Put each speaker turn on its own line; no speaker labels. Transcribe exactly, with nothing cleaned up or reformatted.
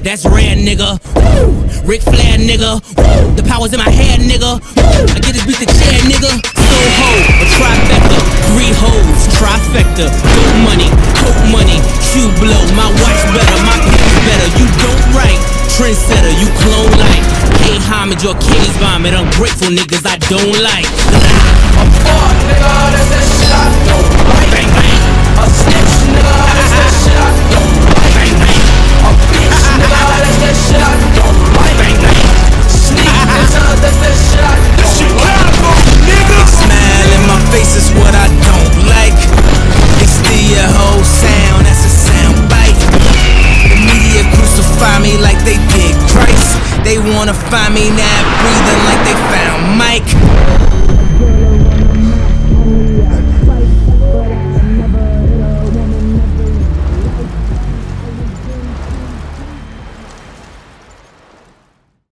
that's rare, nigga. Woo! Ric Flair, nigga. Woo! The power's in my head, nigga. Woo! I get this beat the chair, nigga. Soho, a trifecta, three hoes, trifecta. Dope money, coke money, shoe blow. My watch better, my clothes better. You don't write, trendsetter, you clone like. Pay homage, your kids vomit. Ungrateful niggas I don't like.
A fuck nigga, that's that shit I don't like.
Bang bang.
A snitch nigga, that's that shit I don't like.
Bang bang.
A bitch nigga, that's that shit I don't like.
Bang bang.
Sneak nigga, that's that shit I don't like.
Big smile in my face is what I don't like. They steal your whole sound, that's a sound bite. The media crucify me like they did Christ. They wanna find me now breathing like they found Mike.